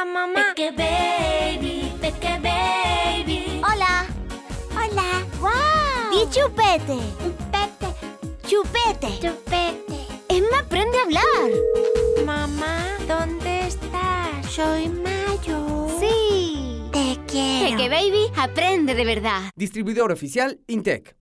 Hola, mamá. Peque baby, peque baby. Hola. Hola. ¡Guau! Di chupete. Pete, Chupete. chupete. Emma aprende a hablar. Mamá, ¿dónde estás? Soy Mayo. Sí. Te quiero. Peque Baby aprende de verdad. Distribuidor oficial Intec.